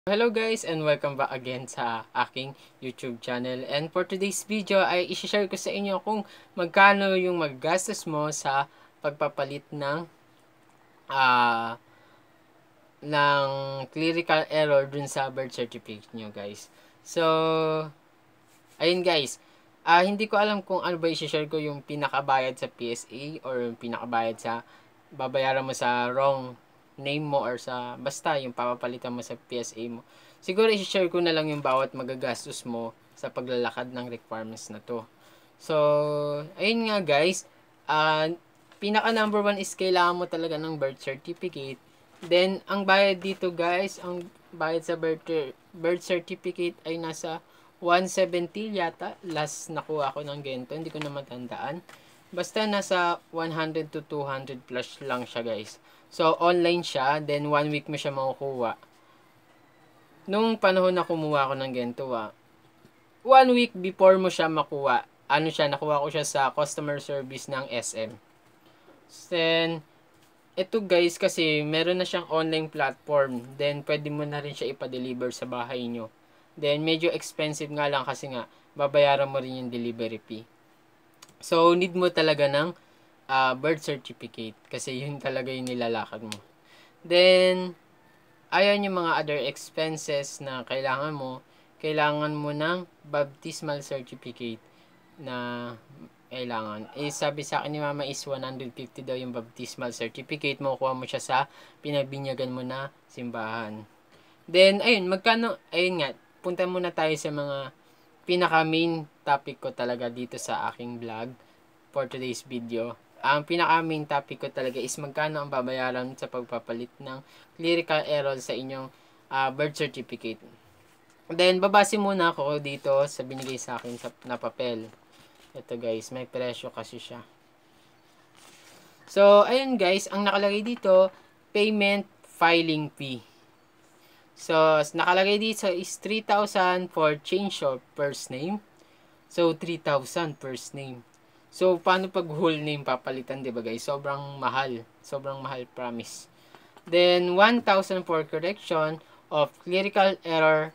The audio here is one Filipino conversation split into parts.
Hello guys and welcome back again sa aking YouTube channel. And for today's video ay i-share ko sa inyo kung magkano yung maggastos mo sa pagpapalit ah ng clerical error dun sa birth certificate nyo guys. So, ayun guys. Hindi ko alam kung ano ba i-share ko, yung pinakabayad sa PSA or yung pinakabayad sa babayaran mo sa wrong name mo or sa basta yung papapalitan mo sa PSA mo. Siguro i-share ko na lang yung bawat magagastos mo sa paglalakad ng requirements na to. So, ayun nga guys. Pinaka number one is kailangan mo talaga ng birth certificate. Then, ang bayad dito guys, ang bayad sa birth certificate ay nasa 170 yata. Last nakuha ko ng gento, hindi ko na matandaan. Basta nasa 100 to 200 plus lang siya guys. So, online siya, then 1 week mo siya makukuha. Nung panahon na kumuha ko ng gento 1 week before mo siya makuha, nakuha ko siya sa customer service ng SM. Then, ito guys, kasi meron na siyang online platform. Then, pwede mo na rin siya ipa-deliver sa bahay nyo. Then, medyo expensive nga lang kasi nga, babayaran mo rin yung delivery fee. So, need mo talaga ng birth certificate. Kasi yun talaga yung nilalakad mo. Then, ayan yung mga other expenses na kailangan mo. Kailangan mo ng baptismal certificate na kailangan. Sabi sa akin ni mama is 150 daw yung baptismal certificate. Makukuha mo siya sa pinabinyagan mo na simbahan. Then, ayun, ayun nga, punta muna tayo sa mga pinaka main topic ko talaga dito sa aking vlog for today's video. Ang pinaka main topic ko talaga is magkano ang babayaran sa pagpapalit ng clerical error sa inyong birth certificate. Then, babase muna ako dito sa binigay sa akin na papel. Ito guys, may presyo kasi siya. So, ayun guys, ang nakalagay dito, payment filing fee. So, nakalagay dito is 3,000 for change of first name. So, 3,000 first name. So, paano pag whole name papalitan, diba guys? Sobrang mahal. Sobrang mahal, promise. Then, 1,000 for correction of clerical error.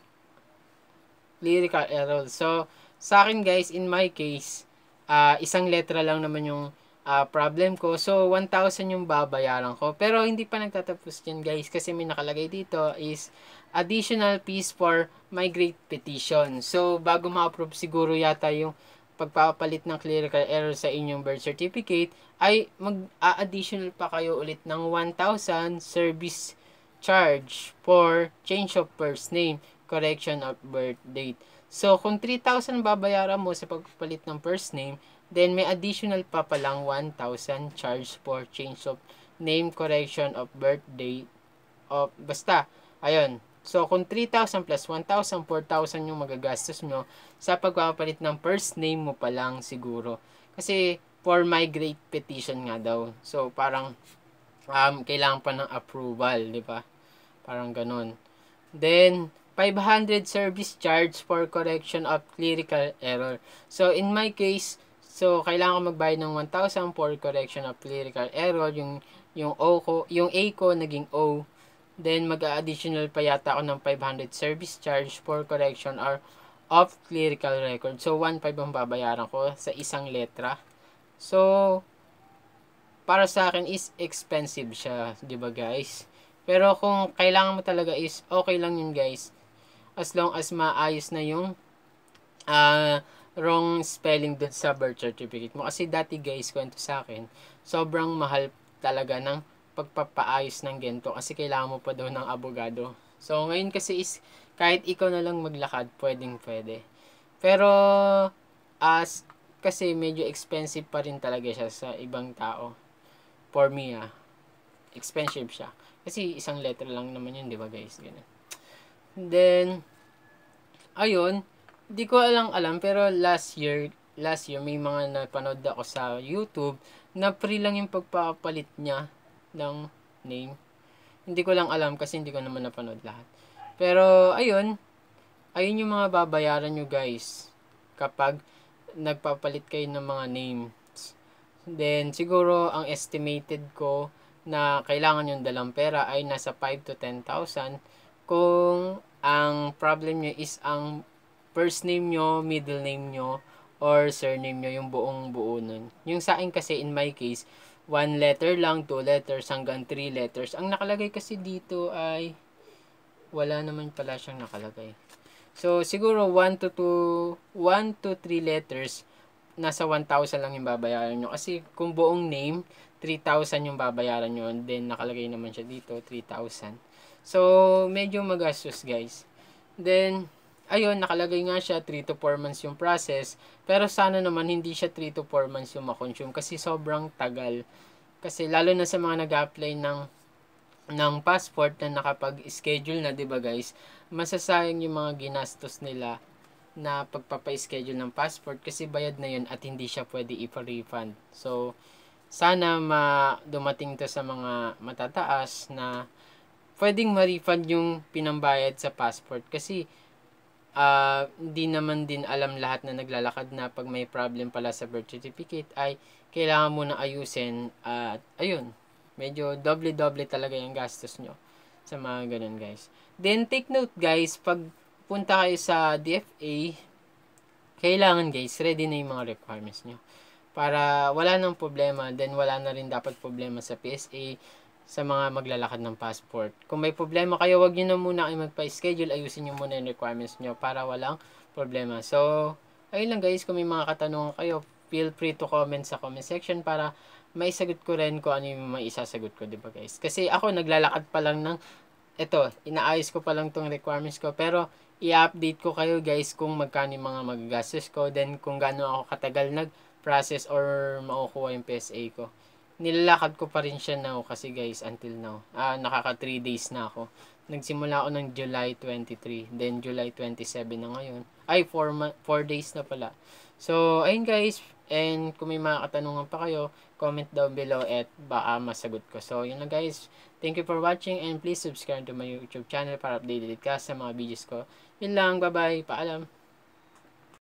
So, sa akin guys, in my case, isang letra lang naman yung problem ko. So, 1,000 yung babayaran ko. Pero, hindi pa nagtatapos yan guys. Kasi may nakalagay dito is additional fees for migrate petition. So, bago ma-approve siguro yata yung pagpapalit ng clerical error sa inyong birth certificate, ay mag-additional pa kayo ulit ng 1,000 service charge for change of first name, correction of birth date. So, kung 3,000 babayaran mo sa pagpapalit ng first name, then may additional pa palang 1,000 charge for change of name, correction of birth date, of basta, ayun. So, kung 3,000 plus 1,000, 4,000 yung magagastos mo sa pagpapalit ng first name mo pa lang siguro. Kasi, for migrate petition nga daw. So, parang, kailangan pa ng approval, di ba? Parang ganun. Then, 500 service charge for correction of clerical error. So, in my case, so, kailangan ko magbayad ng 1,000 for correction of clerical error. Yung A ko, naging O. Then, mag-additional pa yata ako ng 500 service charge for correction or of clerical record. So, 1,500 ang babayaran ko sa isang letra. So, para sa akin is expensive siya, 'di ba guys? Pero kung kailangan mo talaga is okay lang yun guys. As long as maayos na yung wrong spelling dun sa birth certificate mo. Kasi dati guys, kwento sa akin, sobrang mahal talaga ng pagpapaayos ng gento kasi kailangan mo pa daw ng abogado. So, ngayon kasi is kahit ikaw na lang maglakad, pwede. Pero, kasi medyo expensive pa rin talaga siya sa ibang tao. For me, expensive siya. Kasi isang letter lang naman yun, di ba guys? Ganun. Then, ayun, di ko alam, pero last year, may mga napanood ako sa YouTube na free lang yung pagpapalit niya ng name. Hindi ko lang alam kasi hindi ko naman napanood lahat. Pero, ayun yung mga babayaran nyo guys kapag nagpapalit kayo ng mga names. Then, siguro, ang estimated ko na kailangan yung dalang pera ay nasa 5 to 10,000 kung ang problem nyo is ang first name nyo, middle name nyo, or surname nyo, yung buong buo nun. Yung sa akin kasi, in my case, 1 letter lang, 2 letters, hanggang 3 letters. Ang nakalagay kasi dito ay, wala naman pala siyang nakalagay. So, siguro 1 to 3 letters, nasa 1,000 lang yung babayaran nyo. Kasi kung buong name, 3,000 yung babayaran nyo. And then, nakalagay naman siya dito, 3,000. So, medyo magastos, guys. Then, ayun, nakalagay nga siya, 3 to 4 months yung process. Pero sana naman, hindi siya 3 to 4 months yung makonsume. Kasi sobrang tagal. Kasi, lalo na sa mga nag-apply ng passport na nakapag-schedule na, 'di ba guys? Masasayang yung mga ginastos nila na pagpapa-schedule ng passport kasi bayad na yun at hindi siya pwede ipa-refund. So, sana dumating to sa mga matataas na pwedeng ma-refund yung pinambayad sa passport kasi hindi naman din alam lahat na naglalakad na pag may problem pala sa birth certificate ay kailangan mo na ayusin at ayun, medyo doble-doble talaga yung gastos nyo sa mga ganun guys. Then take note guys, pag punta kayo sa DFA, kailangan guys, ready na yung mga requirements nyo. Para wala nang problema, then wala na rin dapat problema sa PSA, sa mga maglalakad ng passport. Kung may problema kayo, wag nyo na muna kayo magpa-schedule, ayusin nyo muna yung requirements nyo para walang problema. So, ayun lang guys, kung may mga katanungan kayo, feel free to comment sa comment section para maisagot ko rin kung ano yung may isasagot ko, diba guys? Kasi ako, naglalakad pa lang inaayos ko pa lang tong requirements ko, pero i-update ko kayo guys kung magkano yung mga magagastos ko, then kung gaano ako katagal nag-process or makukuha yung PSA ko. Nilalakad ko pa rin siya now kasi guys until now. Nakaka 3 days na ako. Nagsimula ako ng July 23, then July 27 na ngayon. Ay, 4 days na pala. So, ayun guys, and kung may mga katanungan pa kayo, comment down below at baka masagot ko. So, yun lang guys. Thank you for watching and please subscribe to my YouTube channel para updated ka sa mga videos ko. Yun lang, bye-bye, paalam.